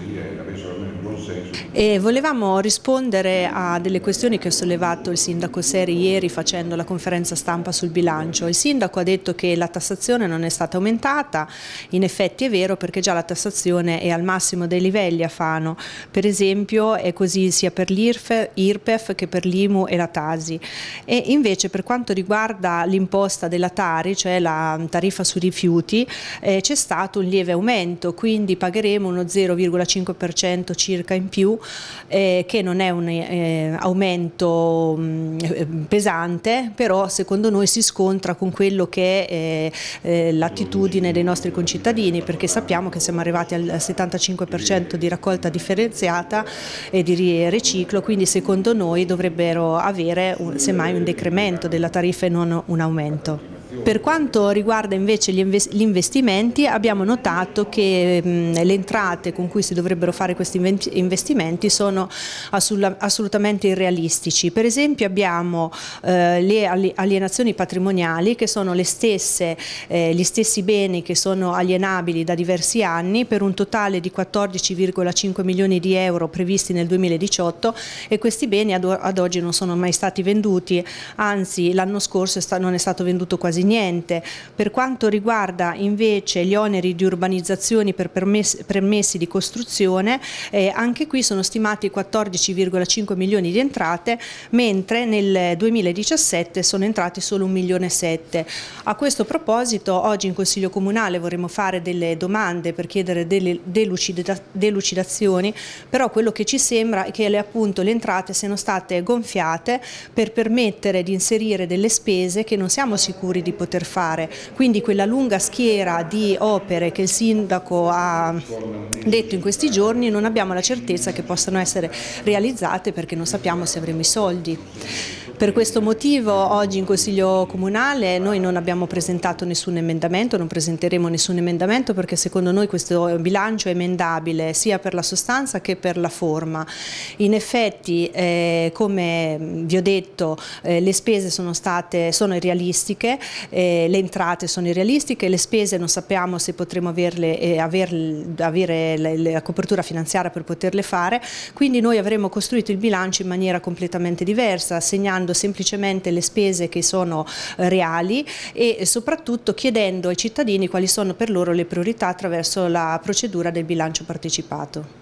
E volevamo rispondere a delle questioni che ha sollevato il sindaco Seri ieri facendo la conferenza stampa sul bilancio. Il sindaco ha detto che la tassazione non è stata aumentata, in effetti è vero perché già la tassazione è al massimo dei livelli a Fano, per esempio è così sia per l'IRPEF che per l'IMU e la Tasi. E invece per quanto riguarda l'imposta della Tari, cioè la tariffa sui rifiuti, c'è stato un lieve aumento, quindi pagheremo uno 0,5% circa in più, che non è un aumento pesante, però secondo noi si scontra con quello che è l'attitudine dei nostri concittadini, perché sappiamo che siamo arrivati al 75% di raccolta differenziata e di riciclo, quindi secondo noi dovrebbero avere semmai un decremento della tariffa e non un aumento. Per quanto riguarda invece gli investimenti, abbiamo notato che le entrate con cui si dovrebbero fare questi investimenti sono assolutamente irrealistici. Per esempio abbiamo le alienazioni patrimoniali, che sono gli stessi beni che sono alienabili da diversi anni, per un totale di 14,5 milioni di euro previsti nel 2018, e questi beni ad oggi non sono mai stati venduti, anzi l'anno scorso non è stato venduto quasi niente. Per quanto riguarda invece gli oneri di urbanizzazione per permessi di costruzione, anche qui sono stimati 14,5 milioni di entrate, mentre nel 2017 sono entrati solo 1,7 milioni. A questo proposito oggi in Consiglio Comunale vorremmo fare delle domande per chiedere delle delucidazioni, però quello che ci sembra è che appunto le entrate siano state gonfiate per permettere di inserire delle spese che non siamo sicuri di poter fare, quindi quella lunga schiera di opere che il sindaco ha detto in questi giorni non abbiamo la certezza che possano essere realizzate, perché non sappiamo se avremo i soldi. Per questo motivo oggi in Consiglio Comunale noi non abbiamo presentato nessun emendamento, non presenteremo nessun emendamento, perché secondo noi questo bilancio è emendabile sia per la sostanza che per la forma. In effetti, come vi ho detto, le spese sono irrealistiche, le entrate sono irrealistiche, le spese non sappiamo se potremo avere la copertura finanziaria per poterle fare, quindi noi avremo costruito il bilancio in maniera completamente diversa, assegnando semplicemente le spese che sono reali e soprattutto chiedendo ai cittadini quali sono per loro le priorità attraverso la procedura del bilancio partecipato.